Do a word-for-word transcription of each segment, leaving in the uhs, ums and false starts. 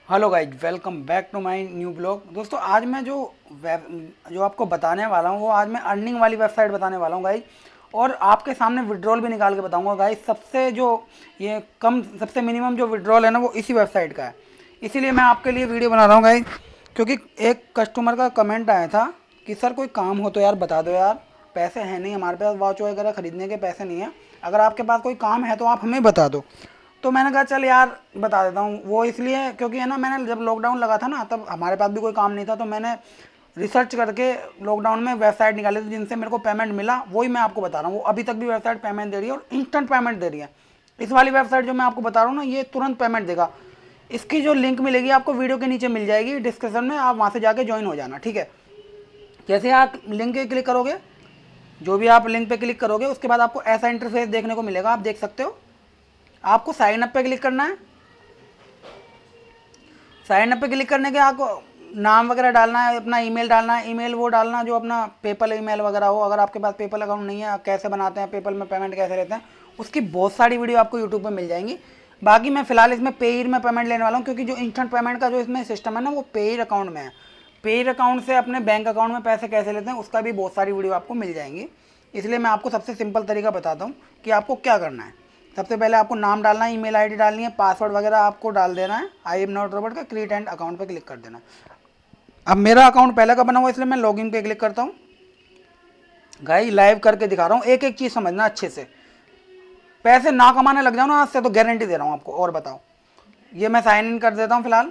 Hello guys, welcome back to my new blog. दोस्तों, आज मैं जो वेब जो आपको बताने वाला हूँ वो आज मैं अर्निंग वाली वेबसाइट बताने वाला हूँ गाइज। और आपके सामने विड्रॉल भी निकाल के बताऊँगा गाइज। सबसे जो ये कम सबसे मिनिमम जो विड्रॉल है ना वो इसी वेबसाइट का है। इसीलिए मैं आपके लिए वीडियो बना रहा हूँ गाइज, क्योंकि एक कस्टमर का कमेंट आया था कि सर कोई काम हो तो यार बता दो यार, पैसे हैं नहीं हमारे पास, वॉच वगैरह ख़रीदने के पैसे नहीं है, अगर आपके पास कोई काम है तो आप हमें बता दो। तो मैंने कहा चल यार बता देता हूँ। वो इसलिए क्योंकि है ना, मैंने जब लॉकडाउन लगा था ना तब हमारे पास भी कोई काम नहीं था, तो मैंने रिसर्च करके लॉकडाउन में वेबसाइट निकाली थी जिनसे मेरे को पेमेंट मिला, वही मैं आपको बता रहा हूँ। वो अभी तक भी वेबसाइट पेमेंट दे रही है और इंस्टेंट पेमेंट दे रही है। इस वाली वेबसाइट जो मैं आपको बता रहा हूँ ना, ये तुरंत पेमेंट देगा। इसकी जो लिंक मिलेगी आपको वीडियो के नीचे मिल जाएगी डिस्क्रिप्शन में, आप वहाँ से जाके ज्वाइन हो जाना, ठीक है। जैसे आप लिंक पे क्लिक करोगे, जो भी आप लिंक पे क्लिक करोगे उसके बाद आपको ऐसा इंटरफेस देखने को मिलेगा, आप देख सकते हो। आपको साइन अप पे क्लिक करना है। साइन अप पे क्लिक करने के आपको नाम वगैरह डालना है, अपना ईमेल डालना है, ईमेल वो डालना जो अपना पेपल ईमेल वगैरह हो। अगर आपके पास पेपल अकाउंट नहीं है, कैसे बनाते हैं पेपल में पेमेंट कैसे लेते हैं, उसकी बहुत सारी वीडियो आपको यूट्यूब पे मिल जाएंगी। बाकी मैं फिलहाल इसमें पेयर में पेमेंट लेने वाला हूँ, क्योंकि जो इंस्टेंट पेमेंट का जो इसमें सिस्टम है ना वो पेयर अकाउंट में है। पेयर अकाउंट से अपने बैंक अकाउंट में पैसे कैसे लेते हैं उसका भी बहुत सारी वीडियो आपको मिल जाएंगी। इसलिए मैं आपको सबसे सिंपल तरीका बताता हूँ कि आपको क्या करना है। सबसे पहले आपको नाम डालना है, ईमेल आईडी डालनी है, पासवर्ड वगैरह आपको डाल देना है। आई एम नॉट रोबोट का क्रिएट एंड अकाउंट पे क्लिक कर देना। अब मेरा अकाउंट पहले का बना हुआ इसलिए मैं लॉगिन पे क्लिक करता हूँ। गाइस लाइव करके दिखा रहा हूँ, एक एक चीज़ समझना अच्छे से। पैसे ना कमाने लग जाओ ना आज से तो गारंटी दे रहा हूँ आपको। और बताओ, ये मैं साइन इन कर देता हूँ फिलहाल।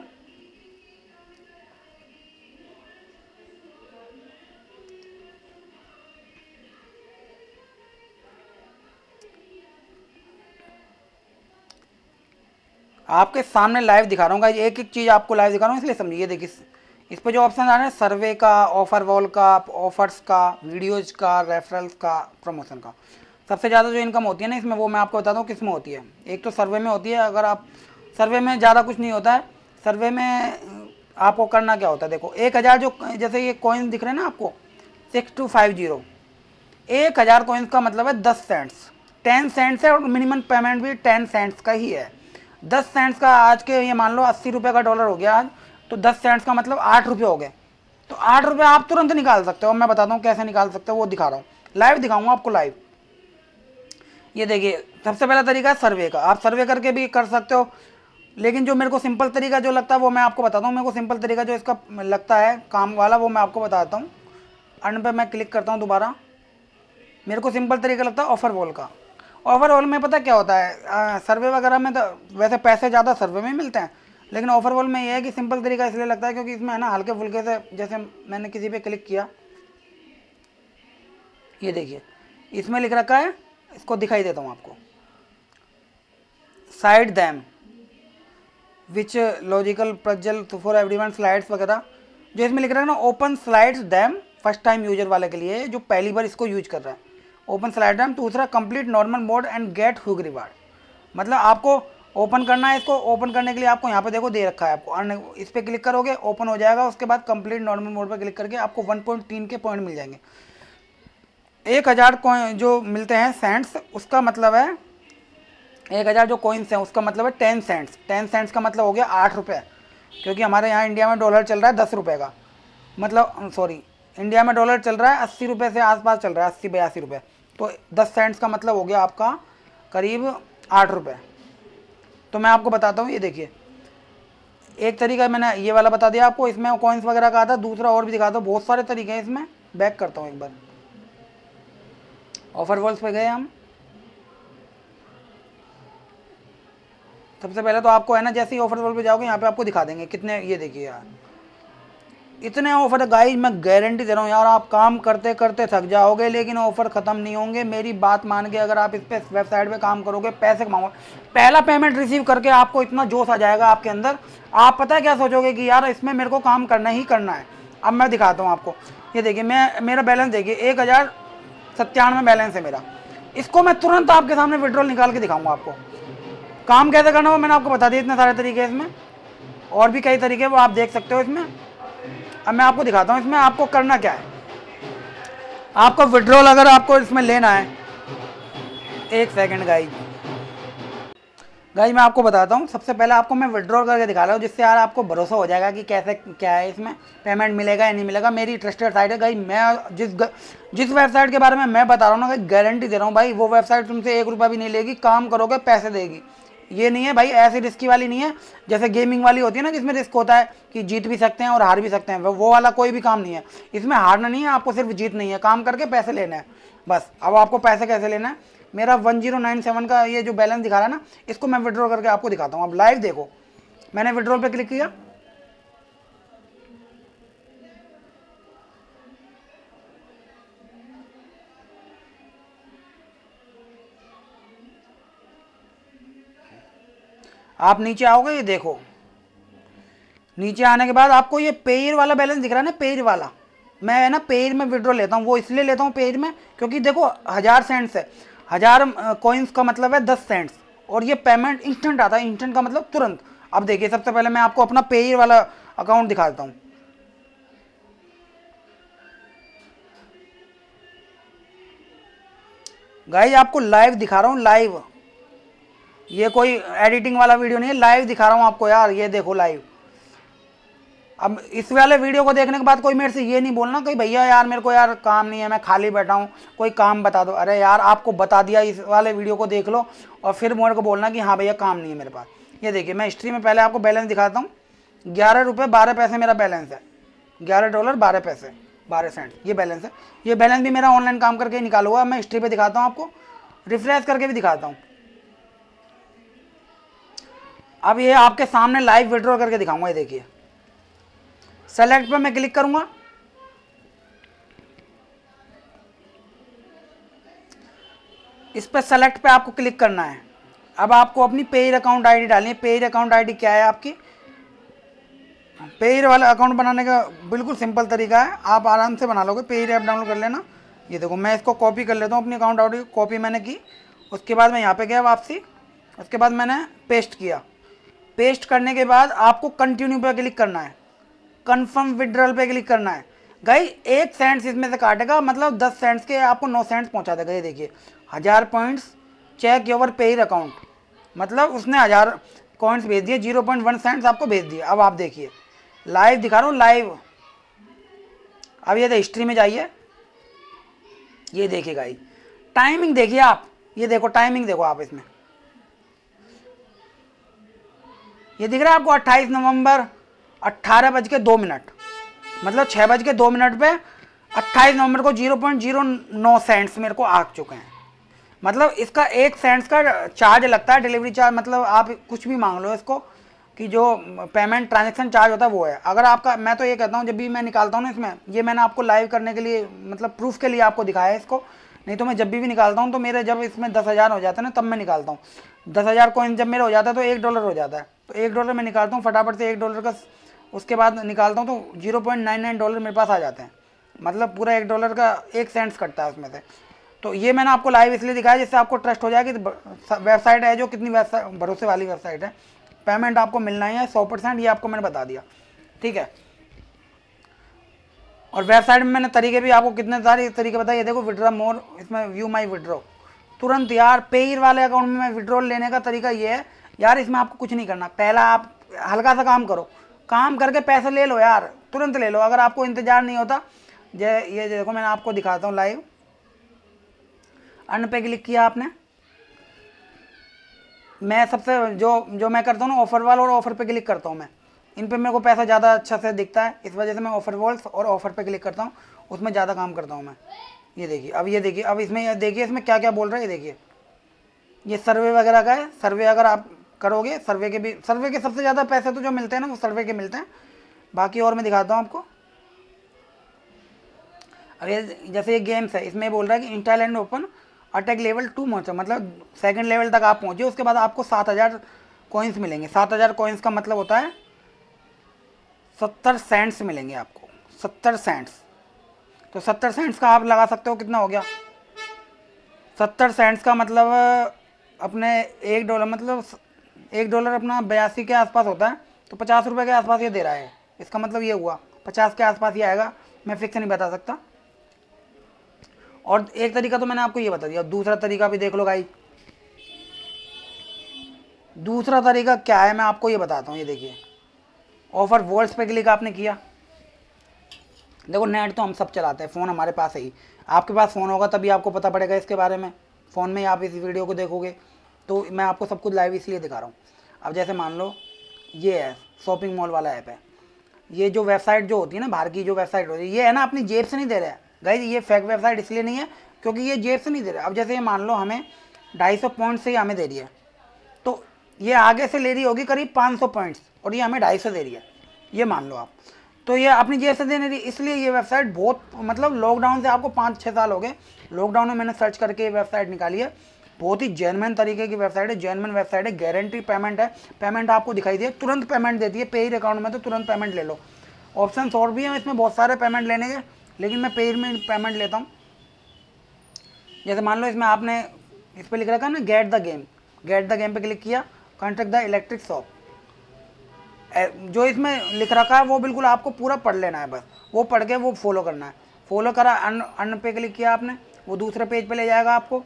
आपके सामने लाइव दिखा रहा हूँ गाइस, एक एक चीज़ आपको लाइव दिखा रहा हूँ इसलिए समझिए। देखिए इस पर जो ऑप्शन आ रहे हैं, सर्वे का, ऑफर वॉल का, ऑफर्स का, वीडियोज का, रेफरल्स का, प्रमोशन का, सबसे ज़्यादा जो इनकम होती है ना इसमें वो मैं आपको बताता हूँ किस में होती है। एक तो सर्वे में होती है। अगर आप सर्वे में ज़्यादा कुछ नहीं होता है। सर्वे में आपको करना क्या होता है, देखो एक हज़ार जो जैसे ये कॉइन दिख रहे हैं ना आपको, सिक्स टू फाइव जीरो, एक हज़ार कॉइन्स का मतलब है दस सेंट्स। टेन सेंट्स है और मिनिमम पेमेंट भी टेन सेंट्स का ही है। दस सेंट्स का आज के ये मान लो अस्सी रुपये का डॉलर हो गया आज, तो दस सेंट्स का मतलब आठ रुपये हो गए। तो आठ रुपये आप तुरंत निकाल सकते हो। मैं बताता हूँ कैसे निकाल सकते हो, वो दिखा रहा हूँ, लाइव दिखाऊंगा आपको लाइव। ये देखिए सबसे पहला तरीका है सर्वे का। आप सर्वे करके भी कर सकते हो, लेकिन जो मेरे को सिंपल तरीका जो लगता है वो मैं आपको बताता हूँ। मेरे को सिंपल तरीका जो इसका लगता है काम वाला वो मैं आपको बताता हूँ। अर्न पे मैं क्लिक करता हूँ दोबारा। मेरे को सिंपल तरीका लगता है ऑफर वॉल का। ऑफर वॉल में पता क्या होता है, सर्वे वगैरह में तो वैसे पैसे ज़्यादा सर्वे में मिलते हैं, लेकिन ऑफर वॉल में ये है कि सिंपल तरीका इसलिए लगता है क्योंकि इसमें है ना हल्के फुल्के से, जैसे मैंने किसी पे क्लिक किया, ये देखिए इसमें लिख रखा है, इसको दिखाई देता हूँ आपको, side them which logical puzzle for everyone slides वगैरह, जो इसमें लिख रहा है ना open slides them, first time user वाले के लिए जो पहली बार इसको यूज कर रहा है, ओपन स्लाइड दैम। दूसरा complete normal mode and get hook reward, मतलब आपको ओपन करना है। इसको ओपन करने के लिए आपको यहाँ पे देखो दे रखा है आपको अर्न, इस पर क्लिक करोगे ओपन हो जाएगा। उसके बाद कंप्लीट नॉर्मल मोड पर क्लिक करके आपको वन पॉइंट तीन के पॉइंट मिल जाएंगे। एक हज़ार कॉइन जो मिलते हैं सेंट्स, उसका मतलब है एक हज़ार जो कॉइन्स हैं उसका मतलब है टेन सेंट्स। टेन सेंट्स का मतलब हो गया आठ रुपये, क्योंकि हमारे यहाँ इंडिया में डॉलर चल रहा है दस रुपये का, मतलब सॉरी इंडिया में डॉलर चल रहा है अस्सी रुपये से आसपास चल रहा है, अस्सी बयासी रुपये। तो दस सेंट्स का मतलब हो गया आपका करीब आठ रुपये। तो मैं आपको बताता हूँ, ये देखिए एक तरीका मैंने ये वाला बता दिया आपको, इसमें कॉइन्स वगैरह का आता है। दूसरा और भी दिखाता हूँ, बहुत सारे तरीके हैं इसमें। बैक करता हूँ एक बार, ऑफर वॉल्स पे गए हम। सबसे पहले तो आपको है ना जैसे ही ऑफर वॉल पे जाओगे यहाँ पे आपको दिखा देंगे कितने, ये देखिए यार इतने ऑफर है गाइस, मैं गारंटी दे रहा हूँ यार आप काम करते करते थक जाओगे लेकिन ऑफर ख़त्म नहीं होंगे। मेरी बात मान के अगर आप इस पे वेबसाइट पे काम करोगे, पैसे कमाओगे, पहला पेमेंट रिसीव करके आपको इतना जोश आ जाएगा आपके अंदर, आप पता है क्या सोचोगे कि यार इसमें मेरे को काम करना ही करना है। अब मैं दिखाता हूँ आपको, ये देखिए मैं मेरा बैलेंस देखिए एक हज़ार सत्तानवे बैलेंस है मेरा। इसको मैं तुरंत आपके सामने विड्रॉल निकाल के दिखाऊँगा आपको। काम कैसे करना हो मैंने आपको बता दिया, इतने सारे तरीके इसमें, और भी कई तरीके वो आप देख सकते हो इसमें। अब मैं आपको दिखाता हूँ इसमें आपको करना क्या है। आपको विड्रॉल अगर आपको इसमें लेना है, एक सेकंड गाइज गाइस मैं आपको बताता हूँ, सबसे पहले आपको मैं विड्रॉल करके दिखा रहा हूँ, जिससे यार आपको भरोसा हो जाएगा कि कैसे क्या है, इसमें पेमेंट मिलेगा या नहीं मिलेगा। मेरी ट्रस्टेड साइट है गाइस। मैं जिस ग, जिस वेबसाइट के बारे में मैं बता रहा हूँ ना गाइस, गारंटी दे रहा हूँ भाई, वो वेबसाइट तुमसे एक रुपया भी नहीं लेगी, काम करोगे पैसे देगी। ये नहीं है भाई, ऐसी रिस्की वाली नहीं है जैसे गेमिंग वाली होती है ना, जिसमें रिस्क होता है कि जीत भी सकते हैं और हार भी सकते हैं। वो वाला कोई भी काम नहीं है। इसमें हारना नहीं है आपको, सिर्फ जीत नहीं है, काम करके पैसे लेना है बस। अब आपको पैसे कैसे लेना है, मेरा वन जीरो नाइन सेवन का ये जो बैलेंस दिखा रहा है ना, इसको मैं विड्रॉ करके आपको दिखाता हूँ। अब लाइव देखो, मैंने विड्रॉल पे क्लिक किया, आप नीचे आओगे, ये देखो नीचे आने के बाद आपको ये पेयर वाला बैलेंस दिख रहा है ना, पेयर वाला। मैं है ना पेयर में विड्रॉ लेता हूँ, वो इसलिए लेता हूँ पेयर में क्योंकि देखो हज़ार सेंट्स है, हज़ार कॉइन्स का मतलब है दस सेंट्स, और ये पेमेंट इंस्टेंट आता है। इंस्टेंट का मतलब तुरंत। अब देखिए, सबसे पहले मैं आपको अपना पेयर वाला अकाउंट दिखा देता हूँ। गाइस आपको लाइव दिखा रहा हूँ, लाइव, ये कोई एडिटिंग वाला वीडियो नहीं है, लाइव दिखा रहा हूँ आपको यार। ये देखो लाइव। अब इस वाले वीडियो को देखने के बाद कोई मेरे से ये नहीं बोलना कि भैया यार मेरे को यार काम नहीं है, मैं खाली बैठा हूँ, कोई काम बता दो। अरे यार आपको बता दिया, इस वाले वीडियो को देख लो और फिर मेरे को बोलना कि हाँ भैया काम नहीं है मेरे पास। ये देखिए, मैं हिस्ट्री में पहले आपको बैलेंस दिखाता हूँ। ग्यारह रुपये बारह पैसे मेरा बैलेंस है, ग्यारह डॉलर बारह पैसे बारह सेंट ये बैलेंस है। ये बैलेंस भी मेरा ऑनलाइन काम करके निकाला हुआ है। मैं हिस्ट्री पर दिखाता हूँ आपको, रिफ्रेश करके भी दिखाता हूँ। अब ये आपके सामने लाइव विड्रॉ करके दिखाऊंगा। ये देखिए, सेलेक्ट पे मैं क्लिक करूंगा, इस पे सेलेक्ट पे आपको क्लिक करना है। अब आपको अपनी पेयर अकाउंट आईडी डालनी है। पेयर अकाउंट आईडी क्या है आपकी? पेयर वाला अकाउंट बनाने का बिल्कुल सिंपल तरीका है, आप आराम से बना लोगे। पेयर ऐप डाउनलोड कर लेना। ये देखो, मैं इसको कॉपी कर लेता हूँ, अपनी अकाउंट आईडी कॉपी मैंने की। उसके बाद मैं यहाँ पे गया वापसी, उसके बाद मैंने पेस्ट किया। पेस्ट करने के बाद आपको कंटिन्यू पे क्लिक करना है, कन्फर्म विड्रॉल पे क्लिक करना है। गाइस एक सेंट्स इसमें से काटेगा, मतलब दस सेंट्स के आपको नौ सेंट्स पहुंचा देगा। ये देखिए, हज़ार points check your Payeer account, मतलब उसने हज़ार कॉइन्स भेज दिए, जीरो पॉइंट वन सेंट्स आपको भेज दिए। अब आप देखिए, लाइव दिखा रहा हूँ, लाइव। अब ये हिस्ट्री में जाइए, ये देखिए गाइस, टाइमिंग देखिए आप, ये देखो टाइमिंग देखो आप इसमें, ये दिख रहा है आपको अट्ठाईस नवंबर अट्ठारह बज के दो मिनट, मतलब छः बज के दो मिनट पे अट्ठाईस नवंबर को जीरो पॉइंट जीरो नौ सेंट्स मेरे को आ चुके हैं। मतलब इसका एक सेंट्स का चार्ज लगता है, डिलीवरी चार्ज, मतलब आप कुछ भी मांग लो इसको कि जो पेमेंट ट्रांजैक्शन चार्ज होता है वो है। अगर आपका, मैं तो ये कहता हूँ जब भी मैं निकालता हूँ ना इसमें, ये मैंने आपको लाइव करने के लिए, मतलब प्रूफ के लिए आपको दिखाया है इसको, नहीं तो मैं जब भी भी निकालता हूँ तो मेरे जब इसमें दस हज़ार हो जाता है ना तब मैं निकालता हूँ। दस हज़ार कॉइन जब मेरा हो जाता है तो एक डॉलर हो जाता है, तो एक डॉलर मैं निकालता हूँ फटाफट से, एक डॉलर का उसके बाद निकालता हूँ तो zero point nine nine dollar मेरे पास आ जाते हैं, मतलब पूरा एक डॉलर का एक सेंट्स कटता है उसमें से। तो ये मैंने आपको लाइव इसलिए दिखाया जिससे आपको ट्रस्ट हो जाए कि वेबसाइट है जो कितनी भरोसे वाली वेबसाइट है, पेमेंट आपको मिलना ही है सौ परसेंट, ये आपको मैंने बता दिया, ठीक है। और वेबसाइट में मैंने तरीके भी आपको कितने सारे तरीके बताए। देखो विड्रॉ मोर, इसमें व्यू माई विड्रॉ, तुरंत यार पेयर वाले अकाउंट में विड्रॉल लेने का तरीका ये है यार, इसमें आपको कुछ नहीं करना, पहला आप हल्का सा काम करो, काम करके पैसे ले लो यार, तुरंत ले लो। अगर आपको इंतजार नहीं होता, ये ये देखो मैंने आपको दिखाता हूँ लाइव, अन्य पे क्लिक किया आपने, मैं सबसे जो जो मैं करता हूँ ना ऑफर वाल और ऑफर पे क्लिक करता हूँ मैं, इन पे मेरे को पैसा ज़्यादा अच्छा से दिखता है, इस वजह से मैं ऑफर वॉल्स और ऑफर पे क्लिक करता हूँ, उसमें ज़्यादा काम करता हूँ मैं। ये देखिए, अब ये देखिए, अब इसमें ये देखिए इसमें क्या क्या बोल रहा है, ये देखिए, ये सर्वे वगैरह का है। सर्वे अगर आप करोगे, सर्वे के भी, सर्वे के सबसे ज़्यादा पैसे तो जो मिलते हैं ना वो सर्वे के मिलते हैं। बाकी और मैं दिखाता हूँ आपको। अब ये जैसे ये गेम्स है, इसमें बोल रहा है कि install and open attack level two पहुँचा, मतलब सेकंड लेवल तक आप पहुँचे, उसके बाद आपको सात हज़ार कॉइन्स मिलेंगे। सात हज़ार कॉइन्स का मतलब होता है सत्तर सेंट्स मिलेंगे आपको, सत्तर सेंट्स। तो सत्तर सेंट्स का आप लगा सकते हो कितना हो गया, सत्तर सेंट्स का मतलब अपने एक डॉलर, मतलब एक डॉलर अपना बयासी के आसपास होता है, तो पचास रुपये के आसपास ये दे रहा है। इसका मतलब ये हुआ पचास के आसपास ही आएगा, मैं फिक्स नहीं बता सकता। और एक तरीका तो मैंने आपको ये बता दिया, दूसरा तरीका भी देख लो गाइस, दूसरा तरीका क्या है मैं आपको ये बताता हूँ। ये देखिए ऑफर वॉल्स पे क्लिक आपने किया, देखो नेट तो हम सब चलाते हैं, फ़ोन हमारे पास है ही, आपके पास फ़ोन होगा तभी आपको पता पड़ेगा इसके बारे में, फ़ोन में ही आप इस वीडियो को देखोगे। तो मैं आपको सब कुछ लाइव इसलिए दिखा रहा हूँ। अब जैसे मान लो ये है शॉपिंग मॉल वाला ऐप है, ये जो वेबसाइट जो होती है ना बाहर की जो वेबसाइट होती है, ये है ना अपनी जेब से नहीं दे रहा है गाइस, ये फेक वेबसाइट इसलिए नहीं है क्योंकि ये जेब से नहीं दे रहा है। अब जैसे ये मान लो हमें ढाई सौ पॉइंट से ही हमें दे रही है, तो ये आगे से ले रही होगी करीब पाँच सौ पॉइंट्स और ये हमें ढाई सौ दे रही है, ये मान लो आप। तो ये अपनी जेब से देने रही, इसलिए ये वेबसाइट बहुत मतलब लॉकडाउन से आपको पाँच छः साल हो गए, लॉकडाउन में मैंने सर्च करके ये वेबसाइट निकाली है, बहुत ही जेन्युइन तरीके की वेबसाइट है, जेन्युइन वेबसाइट है, गारंटी पेमेंट है, पेमेंट आपको दिखाई दिए तुरंत पेमेंट देती है, पेड अकाउंट में तो तुरंत पेमेंट ले लो। ऑप्शन और भी हैं इसमें बहुत सारे पेमेंट लेने के, लेकिन मैं पेड में पेमेंट लेता हूँ। जैसे मान लो इसमें आपने इस पर लिख रखा है ना get the game, get the game पे क्लिक किया, कॉन्टेक्ट द इलेक्ट्रिक शॉप, जो इसमें लिख रखा है वो बिल्कुल आपको पूरा पढ़ लेना है, बस वो पढ़ के वो फॉलो करना है। फॉलो करा, अन अन पे क्लिक किया आपने, वो दूसरे पेज पे ले जाएगा आपको।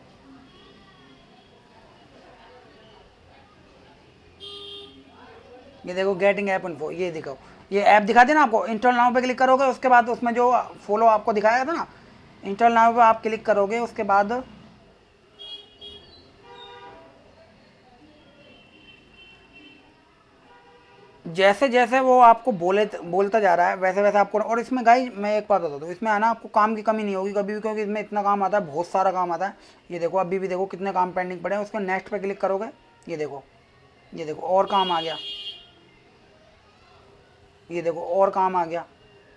ये देखो गेटिंग ऐप इन्फो, ये दिखाओ, ये ऐप दिखा देना आपको। इंस्टॉल नाउ पे क्लिक करोगे, उसके बाद उसमें जो फॉलो आपको दिखाया था ना, इंस्टॉल नाउ पे आप क्लिक करोगे, उसके बाद जैसे जैसे वो आपको बोले बोलता जा रहा है वैसे वैसे आपको। और इसमें गाइस मैं एक बात बता दूँ, इसमें आना आपको काम की कमी नहीं होगी कभी भी, क्योंकि इसमें इतना काम आता है, बहुत सारा काम आता है। ये देखो अभी भी देखो कितने काम पेंडिंग पड़े हैं, उसको नेक्स्ट पे क्लिक करोगे, ये देखो ये देखो और काम आ गया, ये देखो और काम आ गया।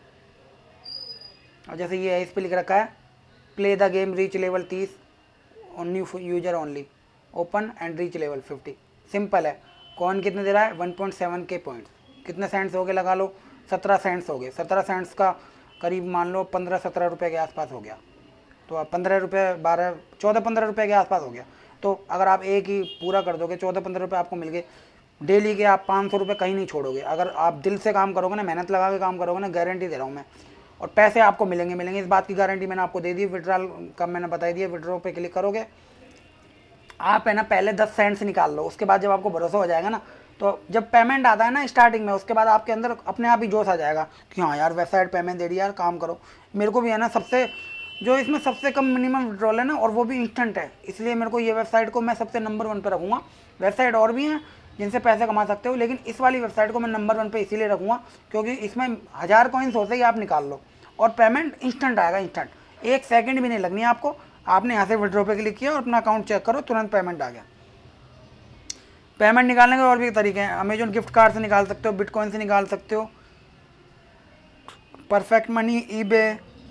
और जैसे ये है इस पर लिख रखा है play the game reach level तीस और new user only, open and reach level fifty, simple है। कौन कितने दे रहा है, वन पॉइंट सेवन के पॉइंट्स, कितने सेंट्स हो गए लगा लो, सत्रह सेंट्स हो गए, सत्रह सेंट्स का करीब मान लो पंद्रह सत्रह रुपये के आसपास हो गया। तो अब पंद्रह रुपये बारह चौदह पंद्रह रुपये के आसपास हो गया। तो अगर आप एक ही पूरा कर दोगे चौदह पंद्रह रुपये आपको मिल गए डेली के, आप पाँच सौ रुपये कहीं नहीं छोड़ोगे। अगर आप दिल से काम करोगे ना, मेहनत लगा के काम करोगे ना, गारंटी दे रहा हूँ मैं, और पैसे आपको मिलेंगे मिलेंगे इस बात की गारंटी मैंने आपको दे दी। विड्रॉल का मैंने बता दिया, विड्रॉ पे क्लिक करोगे आप है ना, पहले दस सेंट्स निकाल लो, उसके बाद जब आपको भरोसा हो जाएगा ना, तो जब पेमेंट आता है ना स्टार्टिंग में, उसके बाद आपके अंदर अपने आप ही जोश आ जाएगा कि हाँ यार वेबसाइट पेमेंट दे रही है यार, काम करो। मेरे को भी है ना सबसे जो इसमें सबसे कम मिनिमम विड्रॉल है ना, और वो भी इंस्टेंट है, इसलिए मेरे को ये वेबसाइट को मैं सबसे नंबर वन पे रखूँगा। वेबसाइट और भी हैं जिनसे पैसे कमा सकते हो, लेकिन इस वाली वेबसाइट को मैं नंबर वन पे इसीलिए रखूँगा क्योंकि इसमें हज़ार कॉइन्स होते ही आप निकाल लो और पेमेंट इंस्टेंट आएगा, इंस्टेंट, एक सेकंड भी नहीं लगनी है आपको। आपने यहाँ से विड्रॉ पे क्लिक किया और अपना अकाउंट चेक करो, तुरंत पेमेंट आ गया। पेमेंट निकालने के और भी तरीके हैं, अमेजोन गिफ्ट कार्ड से निकाल सकते हो, बिटकॉइन से निकाल सकते हो, परफेक्ट मनी, ईबे,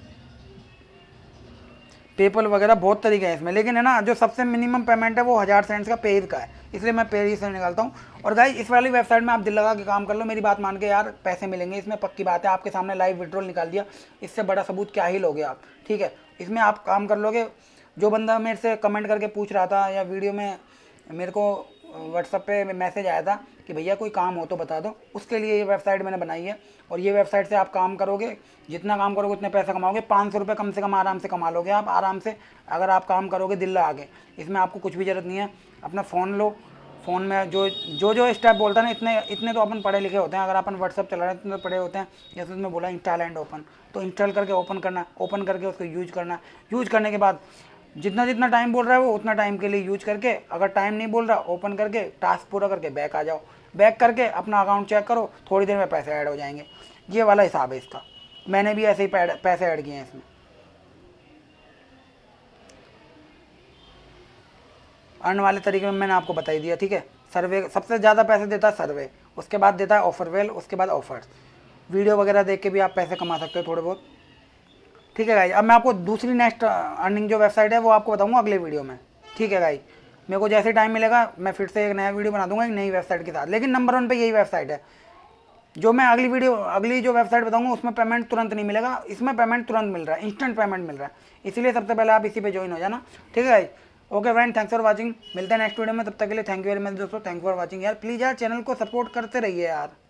पेपल वगैरह बहुत तरीके हैं इसमें, लेकिन है ना जो सबसे मिनिमम पेमेंट है वो हज़ार सेंट्स का पेड का है, इसलिए मैं पेड से निकालता हूँ। और गाइस इस वाली वेबसाइट में आप दिल लगा के काम कर लो, मेरी बात मान के यार पैसे मिलेंगे इसमें, पक्की बात है। आपके सामने लाइव विड्रॉल निकाल दिया, इससे बड़ा सबूत क्या ही लोगे आप, ठीक है। इसमें आप काम कर लोगे। जो बंदा मेरे से कमेंट करके पूछ रहा था या वीडियो में मेरे को व्हाट्सएप पे मैसेज आया था कि भैया कोई काम हो तो बता दो, उसके लिए ये वेबसाइट मैंने बनाई है। और ये वेबसाइट से आप काम करोगे, जितना काम करोगे उतने पैसे कमाओगे, पाँच सौ रुपये कम से कम आराम से कमा लोगे आप आराम से, अगर आप काम करोगे दिल लगा के। इसमें आपको कुछ भी ज़रूरत नहीं है, अपना फ़ोन लो, फ़ोन में जो जो जो स्टेप बोलता है ना, इतने इतने तो अपन पढ़े लिखे होते हैं। अगर अपन व्हाट्सअप चला रहे हैं इतने तो पढ़े होते हैं। जैसे उसमें बोला इंस्टॉल एंड ओपन, तो इंस्टॉल करके ओपन करना, ओपन करके उसको यूज करना, यूज करने के बाद जितना जितना टाइम बोल रहा है वो उतना टाइम के लिए यूज करके, अगर टाइम नहीं बोल रहा ओपन करके टास्क पूरा करके बैक आ जाओ, बैक करके अपना अकाउंट चेक करो, थोड़ी देर में पैसे ऐड हो जाएंगे। ये वाला हिसाब है इसका, मैंने भी ऐसे ही पैसे ऐड किए हैं इसमें। अर्न वाले तरीके में मैंने आपको बताई दिया, ठीक है। सर्वे सबसे ज़्यादा पैसे देता है सर्वे, उसके बाद देता है ऑफरवेल, उसके बाद ऑफर्स। वीडियो वगैरह देख के भी आप पैसे कमा सकते हो थोड़े बहुत, ठीक है गाइज। अब मैं आपको दूसरी नेक्स्ट अर्निंग जो वेबसाइट है वो आपको बताऊंगा अगले वीडियो में, ठीक है गाइज। मेरे को जैसे टाइम मिलेगा मैं फिर से एक नया वीडियो बना दूंगा एक नई वेबसाइट के साथ, लेकिन नंबर वन पे यही वेबसाइट है। जो मैं अगली वीडियो अगली जो वेबसाइट बताऊंगा उसमें पेमेंट तुरंत नहीं मिलेगा, इसमें पेमेंट तुरंत मिल रहा है, इंस्टेंट पेमेंट मिल रहा है, इसलिए सबसे पहले आप इसी पे ज्वाइन हो जाना, ठीक है guys. Okay friend, thanks for watching, मिलते हैं नेक्स्ट वीडियो में, तब तक के लिए थैंक यू वेरी मच दोस्तों, थैंक फॉर वाचिंग यार। प्लीज़ यार चैनल को सपोर्ट करते रहिए यार।